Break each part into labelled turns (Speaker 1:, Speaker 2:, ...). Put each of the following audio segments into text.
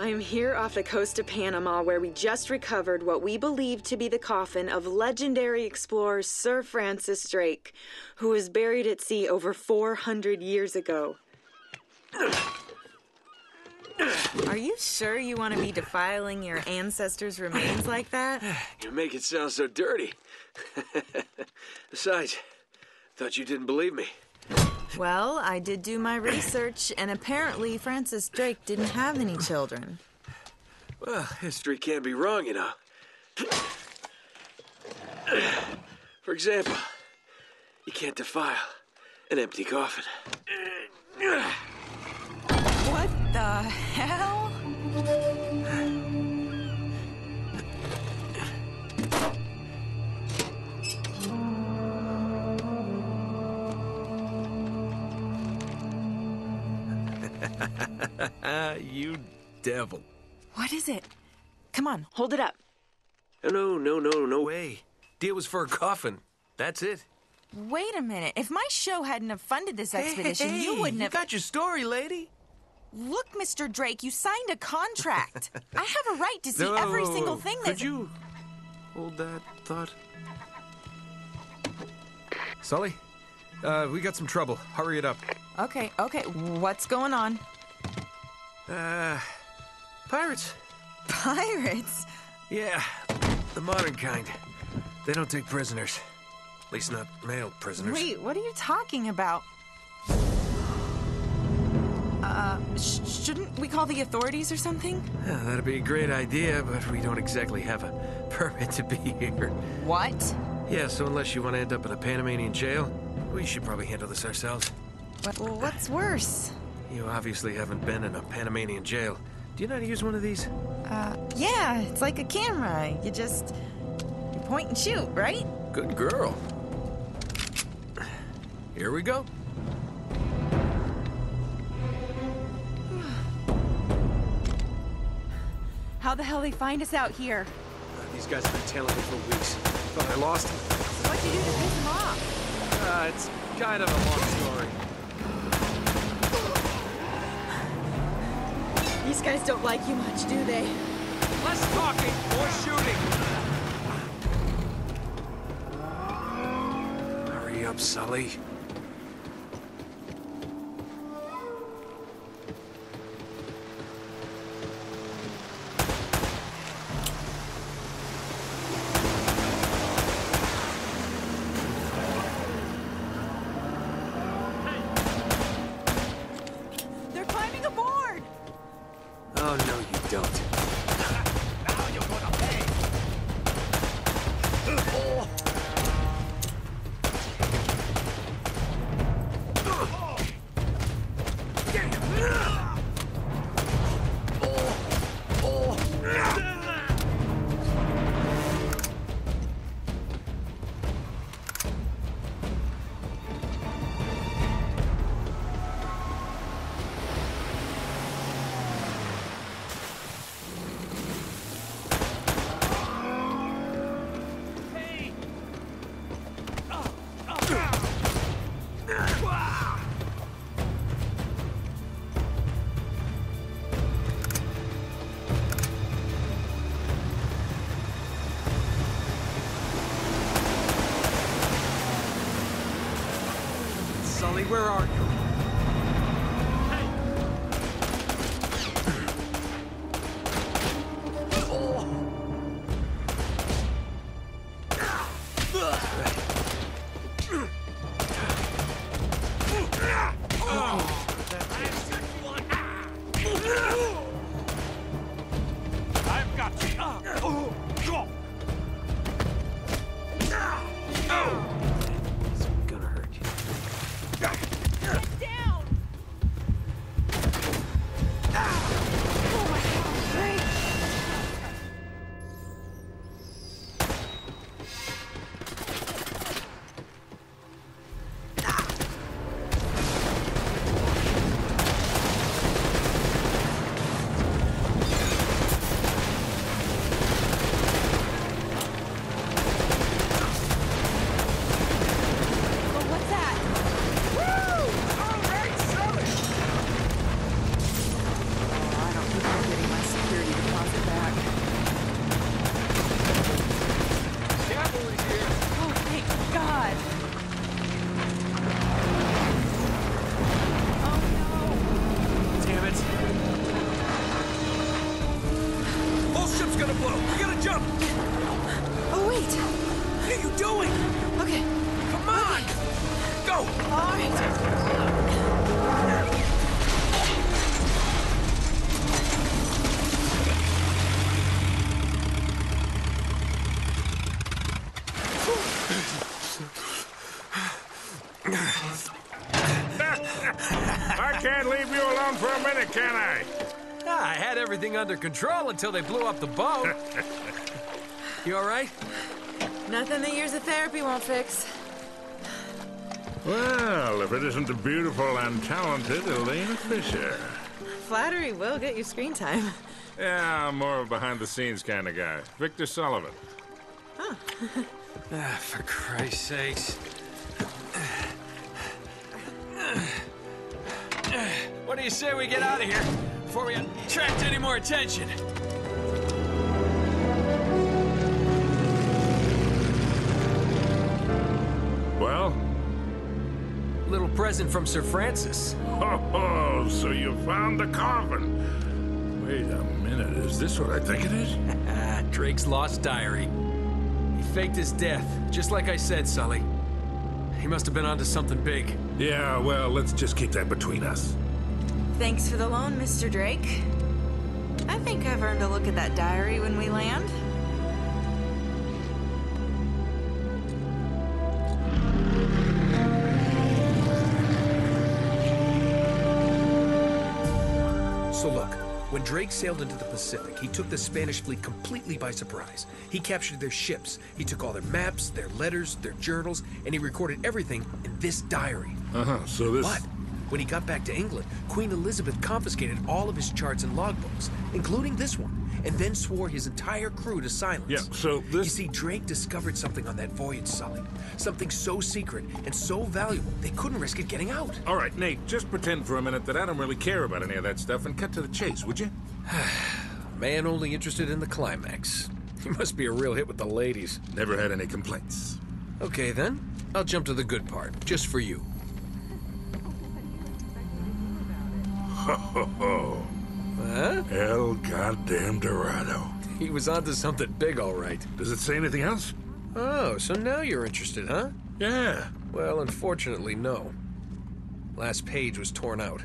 Speaker 1: I'm here off the coast of Panama where we just recovered what we believe to be the coffin of legendary explorer Sir Francis Drake, who was buried at sea over 400 years ago. Are you sure you want to be defiling your ancestors' remains like that?
Speaker 2: You make it sound so dirty. Besides, thought you didn't believe me.
Speaker 1: Well, I did do my research, and apparently Francis Drake didn't have any children.
Speaker 2: Well, history can't be wrong, you know. For example, you can't defile an empty coffin.
Speaker 1: What the hell?
Speaker 2: You devil.
Speaker 1: What is it? Come on, hold it up.
Speaker 2: No way. Deal was for a coffin. That's it.
Speaker 1: Wait a minute. If my show hadn't have funded this expedition, you wouldn't have...
Speaker 2: You got your story, lady.
Speaker 1: Look, Mr. Drake, you signed a contract. I have a right to see every single thing that...
Speaker 2: Could you hold that thought? Sully, we got some trouble. Hurry it up.
Speaker 1: Okay. What's going on?
Speaker 2: Pirates.
Speaker 1: Pirates?
Speaker 2: Yeah, the modern kind. They don't take prisoners. At least not male prisoners.
Speaker 1: Wait, what are you talking about? Shouldn't we call the authorities or something?
Speaker 2: Yeah, that'd be a great idea, but we don't exactly have a permit to be here.
Speaker 1: What?
Speaker 2: Yeah, so unless you want to end up in a Panamanian jail, we should probably handle this ourselves.
Speaker 1: Well, what's worse?
Speaker 2: You obviously haven't been in a Panamanian jail. Do you know how to use one of these?
Speaker 1: Yeah, it's like a camera. You point and shoot, right?
Speaker 2: Good girl. Here we go.
Speaker 3: How the hell they find us out here?
Speaker 2: These guys have been tailing me for weeks. Thought I lost them.
Speaker 3: What'd you do to piss them off?
Speaker 2: It's kind of a long story.
Speaker 3: These guys don't like you much, do they?
Speaker 2: Less talking, more shooting. Hurry up, Sully.
Speaker 3: They're climbing aboard!
Speaker 2: Oh, no, you don't.
Speaker 4: Now you're gonna pay!
Speaker 2: Sully, where are you?
Speaker 4: I've got you!
Speaker 2: It's gonna hurt you.
Speaker 3: Get down! Oh my God, Drake!
Speaker 2: blow! We gotta jump!
Speaker 3: Oh, wait.
Speaker 2: What are you doing?
Speaker 3: Okay.
Speaker 2: Come on! Go!
Speaker 3: All right.
Speaker 4: I can't leave you alone for a minute, can I?
Speaker 2: I had everything under control until they blew up the boat. You all right?
Speaker 3: Nothing that years of therapy won't fix.
Speaker 5: Well, if it isn't the beautiful and talented Elena Fisher.
Speaker 3: Flattery will get you screen time.
Speaker 5: Yeah, I'm more of a behind-the-scenes kind of guy. Victor Sullivan.
Speaker 2: For Christ's sakes. What do you say we get out of here before we attract any more attention?
Speaker 5: Well?
Speaker 2: Little present from Sir Francis.
Speaker 5: Oh, so you found the coffin. Wait a minute, is this what I think it is?
Speaker 2: Drake's lost diary. He faked his death, just like I said, Sully. He must have been onto something big.
Speaker 5: Yeah, well, let's just keep that between us.
Speaker 1: Thanks for the loan, Mr. Drake. I think I've earned a look at that diary when we land.
Speaker 6: So look, when Drake sailed into the Pacific, he took the Spanish fleet completely by surprise. He captured their ships, he took all their maps, their letters, their journals, and he recorded everything in this diary.
Speaker 5: So this...
Speaker 6: But when he got back to England, Queen Elizabeth confiscated all of his charts and logbooks, including this one, and then swore his entire crew to silence.
Speaker 5: Yeah, so this...
Speaker 6: You see, Drake discovered something on that voyage, Sully. Something so secret and so valuable, they couldn't risk it getting out.
Speaker 5: All right, Nate, just pretend for a minute that I don't really care about any of that stuff and cut to the chase, would you?
Speaker 6: Man only interested in the climax. He must be a real hit with the ladies.
Speaker 5: Never had any complaints.
Speaker 6: Okay, then. I'll jump to the good part, just for you.
Speaker 5: Ho, ho, ho.
Speaker 6: Huh?
Speaker 5: El goddamn Dorado.
Speaker 6: He was onto something big, all right.
Speaker 5: Does it say anything else?
Speaker 6: Oh, so now you're interested, huh?
Speaker 5: Yeah.
Speaker 6: Well, unfortunately, no. Last page was torn out.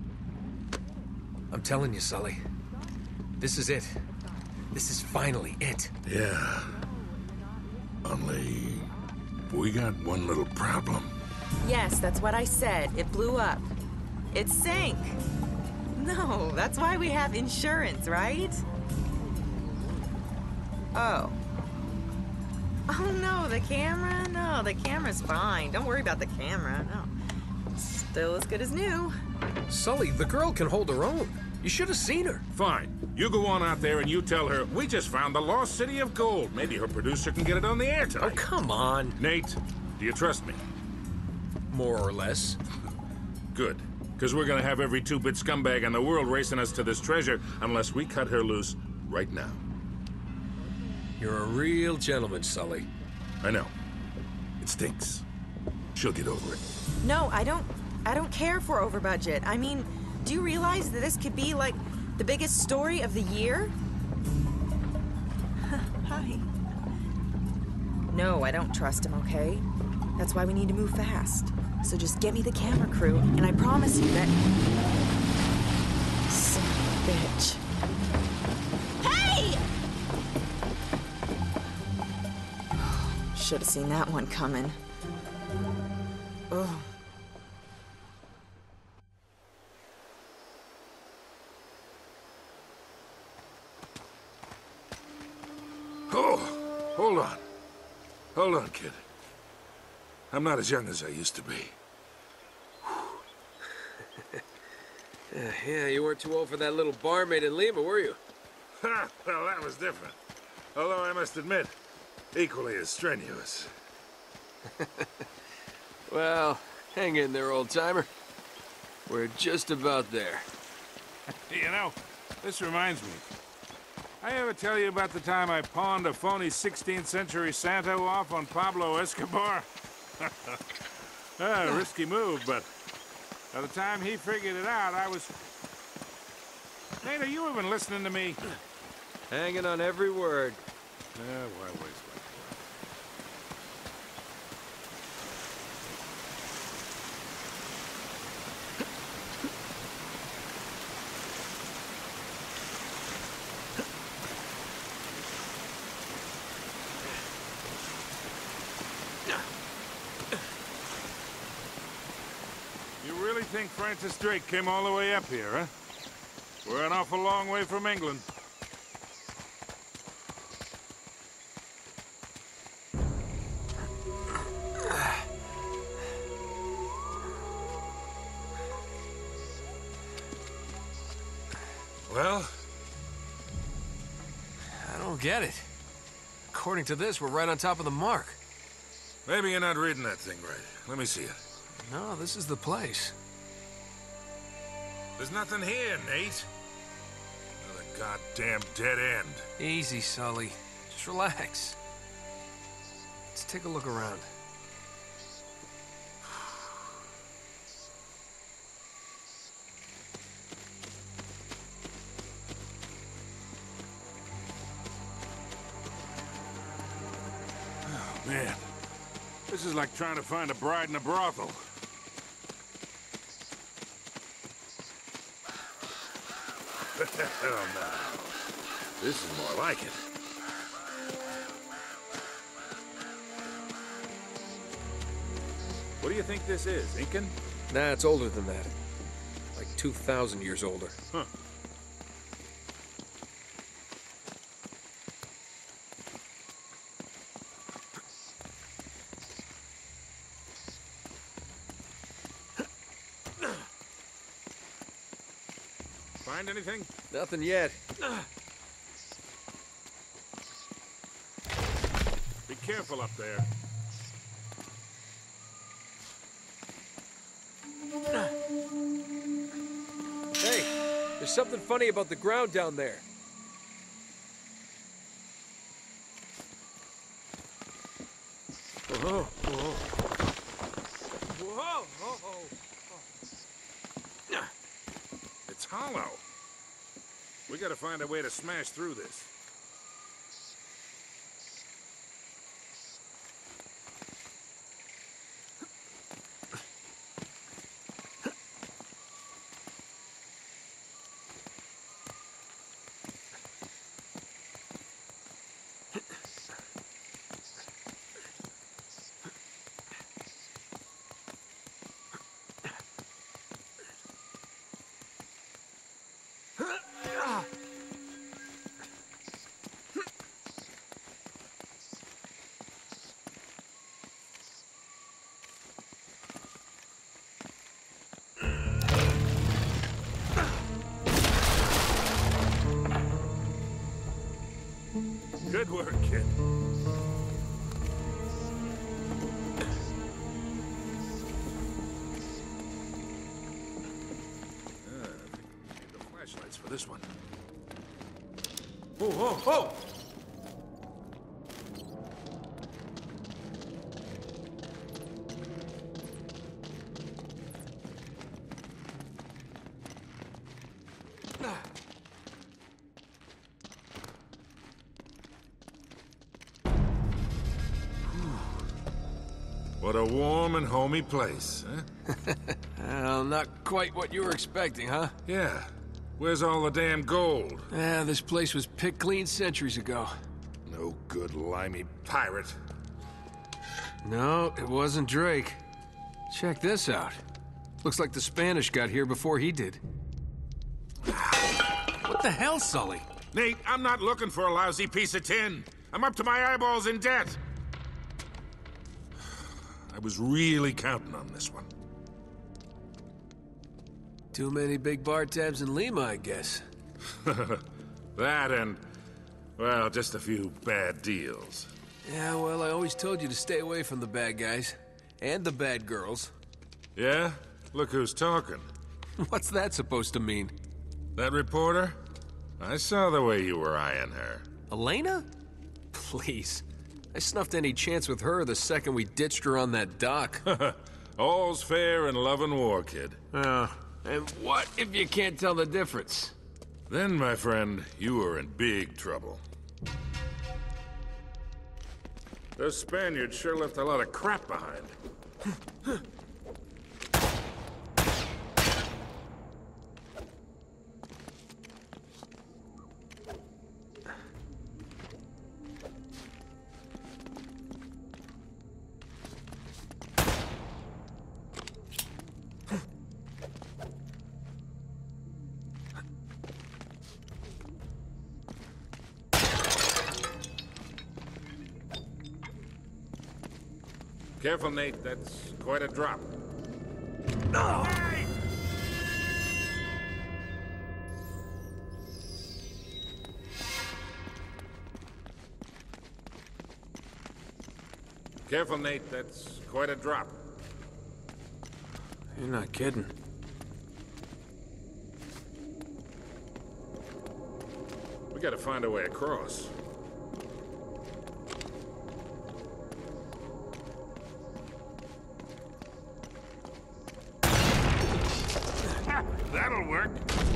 Speaker 6: I'm telling you, Sully. This is it. This is finally it.
Speaker 5: Yeah. Only... we got one little problem.
Speaker 1: Yes, that's what I said. It blew up. It sank. No, that's why we have insurance, right? Oh. Oh no, the camera? No, the camera's fine. Don't worry about the camera, no. Still as good as new.
Speaker 6: Sully, the girl can hold her own. You should have seen her.
Speaker 5: Fine. You go on out there and you tell her, we just found the lost city of gold. Maybe her producer can get it on the air tonight.
Speaker 6: Oh, come on.
Speaker 5: Nate, do you trust me?
Speaker 6: More or less.
Speaker 5: Good. Because we're gonna have every two-bit scumbag in the world racing us to this treasure unless we cut her loose right now.
Speaker 6: You're a real gentleman, Sully.
Speaker 5: I know. It stinks. She'll get over it.
Speaker 1: No, I don't care for over budget. I mean, do you realize that this could be like the biggest story of the year? Hi. No, I don't trust him, okay? That's why we need to move fast. So just get me the camera crew, and I promise you that... Son of a bitch. Hey! Should have seen that one coming. Ugh.
Speaker 5: Oh, hold on. Hold on, kid. I'm not as young as I used to be.
Speaker 2: Yeah, you weren't too old for that little barmaid in Lima, were you?
Speaker 5: Ha! Well, that was different. Although I must admit, equally as strenuous.
Speaker 2: Well, hang in there, old-timer. We're just about there.
Speaker 5: You know, this reminds me. I ever tell you about the time I pawned a phony 16th century Santo off on Pablo Escobar? Risky move, but by the time he figured it out, I was... Nate, are you even listening to me?
Speaker 2: Hanging on every word.
Speaker 5: Yeah, why waste my You really think Francis Drake came all the way up here, huh? We're an awful long way from England.
Speaker 2: Well, I don't get it. According to this, we're right on top of the mark.
Speaker 5: Maybe you're not reading that thing right. Let me see it.
Speaker 2: No, this is the place.
Speaker 5: There's nothing here, Nate. Another goddamn dead end.
Speaker 2: Easy, Sully. Just relax. Let's take a look around.
Speaker 5: Oh, man. This is like trying to find a bride in a brothel. Hell no. This is more like it. What do you think this is, Incan?
Speaker 6: Nah, it's older than that. Like 2,000 years older.
Speaker 5: Huh. Find anything?
Speaker 6: Nothing yet.
Speaker 5: Be careful up there.
Speaker 6: Hey, there's something funny about the ground down there.
Speaker 5: Whoa, whoa.
Speaker 6: Whoa! Oh.
Speaker 5: It's hollow. We gotta find a way to smash through this. Good work, kid. I think we need the flashlights for this one.
Speaker 6: Whoa!
Speaker 5: What a warm and homey place, huh?
Speaker 2: Well, not quite what you were expecting, huh?
Speaker 5: Yeah. Where's all the damn gold?
Speaker 2: Yeah, this place was picked clean centuries ago.
Speaker 5: No good limey pirate.
Speaker 2: No, it wasn't Drake. Check this out. Looks like the Spanish got here before he did. What the hell, Sully?
Speaker 5: Nate, I'm not looking for a lousy piece of tin. I'm up to my eyeballs in debt. I was really counting on this one.
Speaker 2: Too many big bar tabs in Lima, I guess.
Speaker 5: That and, well, just a few bad deals.
Speaker 2: Yeah, well, I always told you to stay away from the bad guys. And the bad girls.
Speaker 5: Yeah? Look who's talking.
Speaker 2: What's that supposed to mean?
Speaker 5: That reporter? I saw the way you were eyeing her.
Speaker 2: Elena? Please. I snuffed any chance with her the second we ditched her on that dock.
Speaker 5: All's fair in love and war, kid.
Speaker 2: And what if you can't tell the difference?
Speaker 5: Then, my friend, you are in big trouble. Those Spaniards sure left a lot of crap behind. Careful, Nate. That's quite a drop. No! Careful, Nate. That's quite a drop.
Speaker 2: You're not kidding.
Speaker 5: We gotta find a way across. That'll work.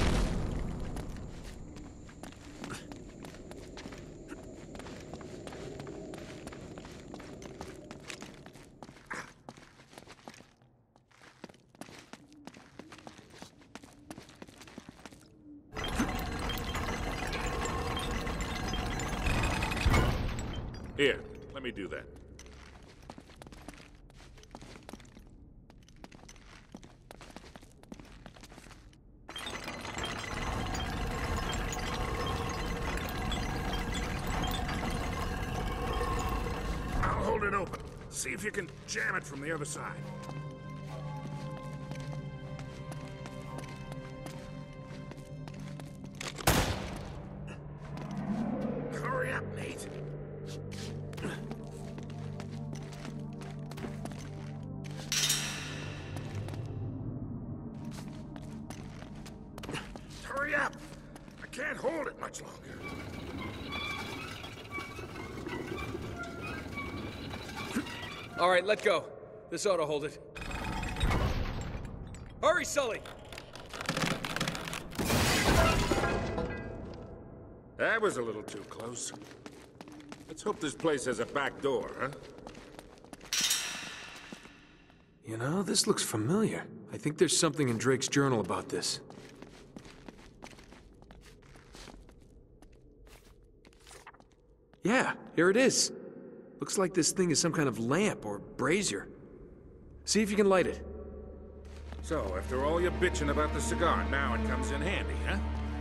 Speaker 5: Here, let me do that. I'll hold it open. See if you can jam it from the other side. Hurry up, Nate. Hurry up! I can't hold it much longer.
Speaker 6: All right, let go. This ought to hold it. Hurry, Sully!
Speaker 5: That was a little too close. Let's hope this place has a back door, huh?
Speaker 2: You know, this looks familiar. I think there's something in Drake's journal about this. Yeah, here it is. Looks like this thing is some kind of lamp or brazier. See if you can light it.
Speaker 5: So, after all your bitching about the cigar, now it comes in handy, huh?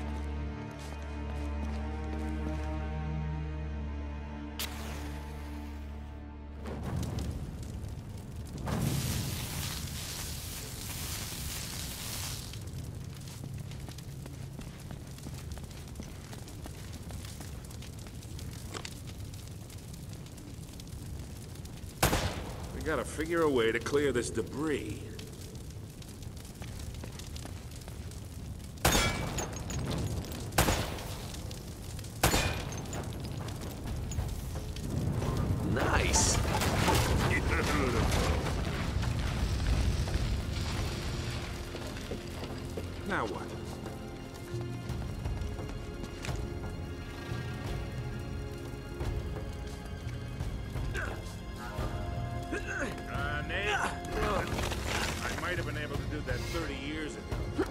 Speaker 5: We gotta figure a way to clear this debris.
Speaker 2: Nice!
Speaker 5: Now what? Nate? I might have been able to do that 30 years ago.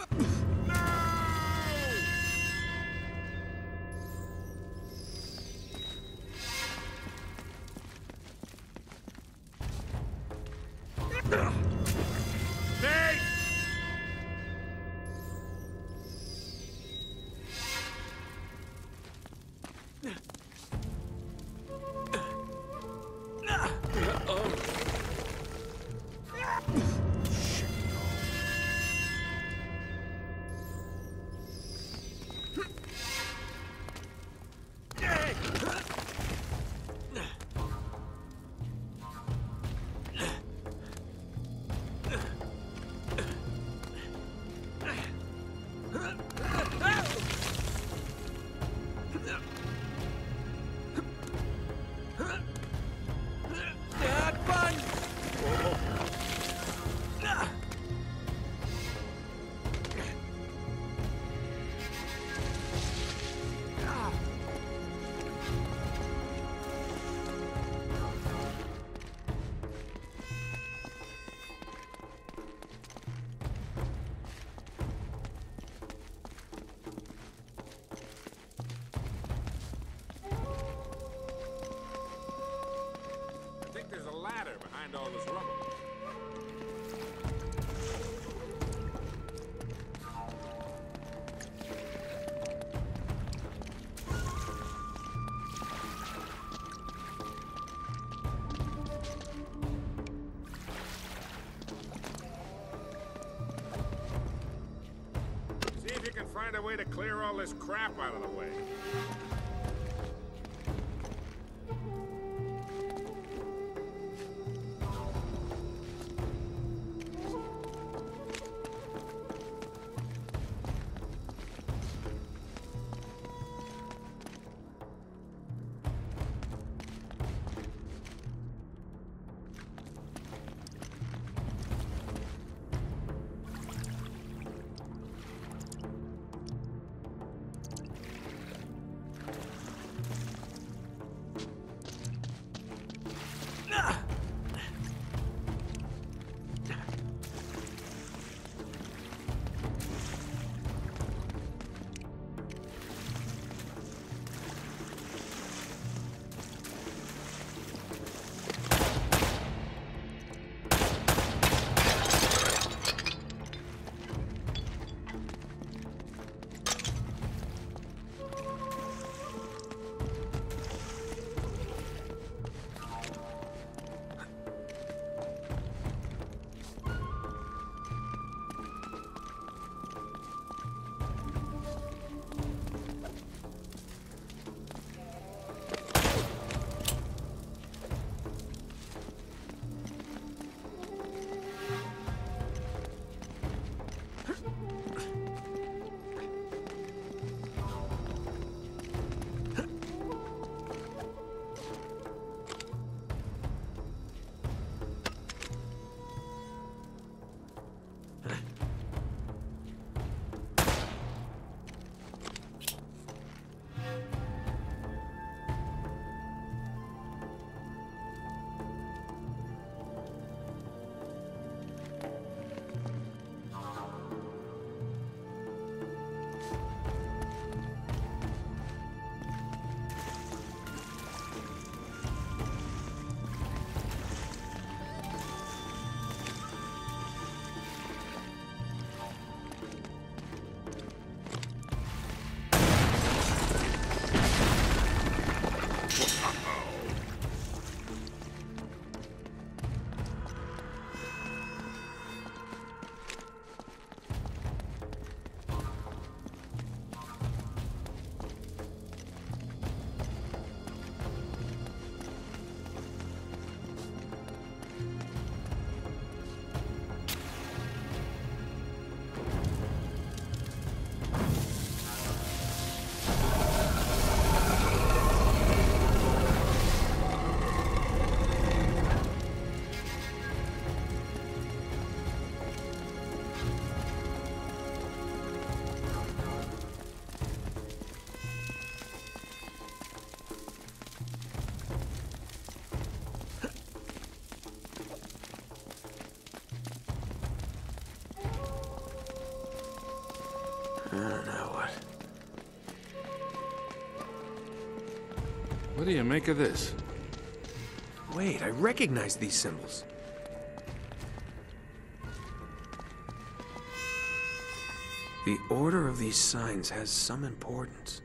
Speaker 5: Nate! I think there's a ladder behind all this rubble. See if you can find a way to clear all this crap out of the way.
Speaker 2: Now what?
Speaker 5: What do you make of this?
Speaker 6: Wait, I recognize these symbols.
Speaker 2: The order of these signs has some importance.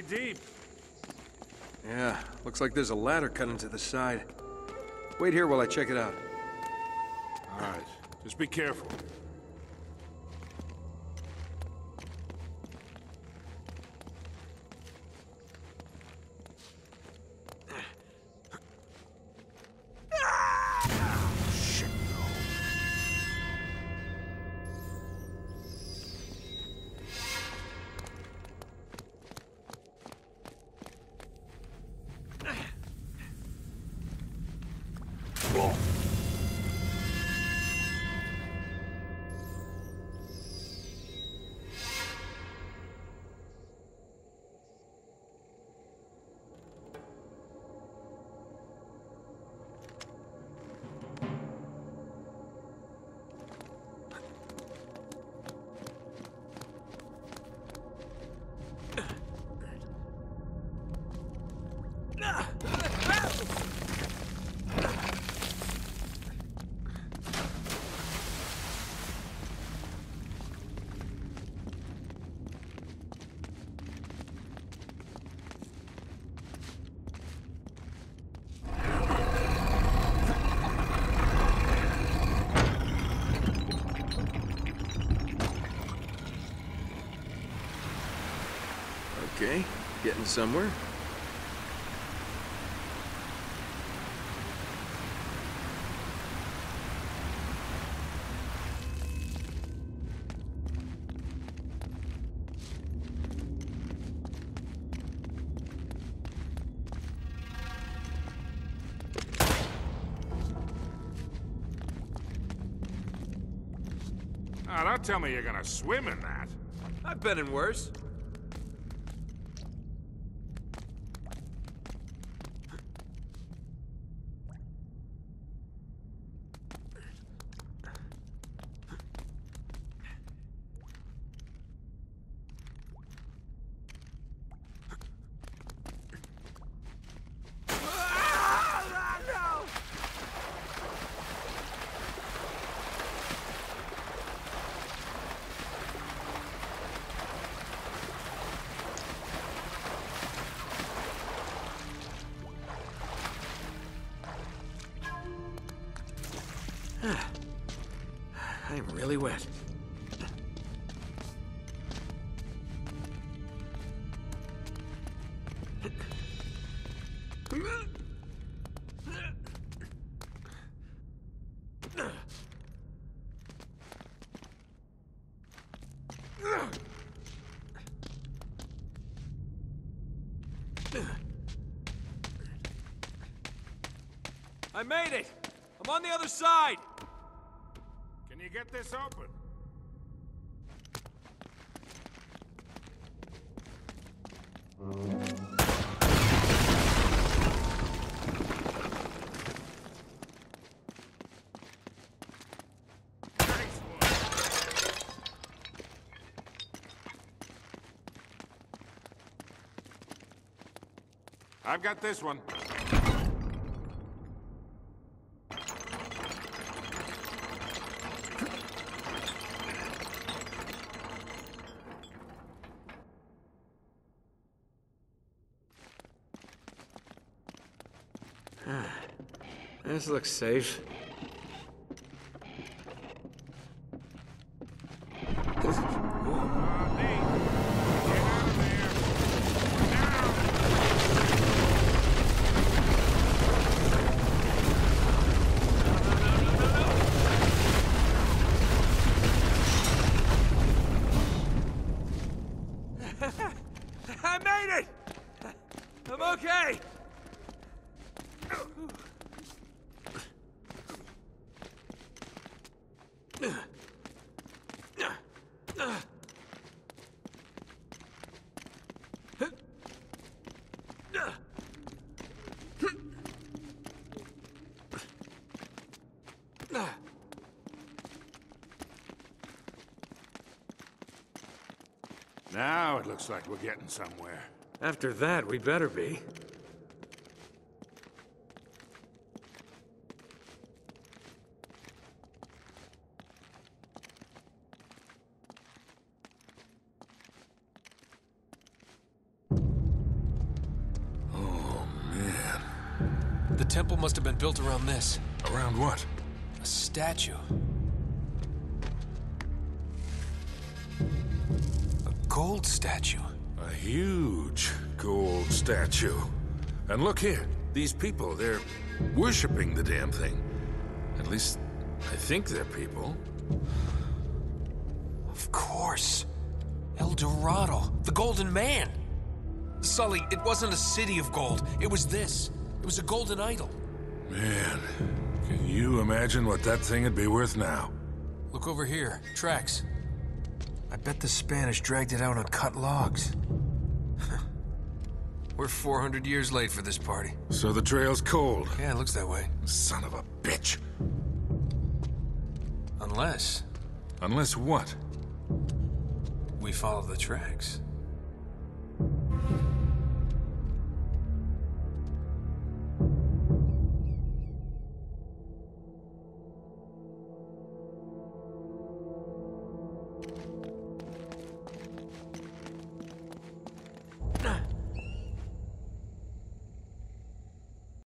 Speaker 5: deep.
Speaker 6: Yeah, looks like there's a ladder cut into the side. Wait here while I check it out.
Speaker 5: All right, just be careful.
Speaker 6: Okay, getting somewhere.
Speaker 5: Now, don't tell me you're gonna swim in that.
Speaker 2: I've been in worse. I'm really wet. I made it! I'm on the other side!
Speaker 5: Can you get this open? Nice one. I've got this one.
Speaker 2: This looks safe. I made it! I'm okay!
Speaker 5: Now it looks like we're getting somewhere.
Speaker 2: After that, we better be. The temple must have been built around this.
Speaker 5: Around what?
Speaker 2: A statue. A gold statue.
Speaker 5: A huge gold statue. And look here, these people, they're worshipping the damn thing. At least, I think they're people.
Speaker 2: Of course. El Dorado, the Golden Man. Sully, it wasn't a city of gold. It was this. It was a golden idol.
Speaker 5: Man, can you imagine what that thing would be worth now?
Speaker 2: Look over here. Tracks. I bet the Spanish dragged it out on cut logs. We're 400 years late for this party.
Speaker 5: So the trail's cold.
Speaker 2: Yeah, it looks that way.
Speaker 5: Son of a bitch.
Speaker 2: Unless
Speaker 5: Unless what?
Speaker 2: we follow the tracks.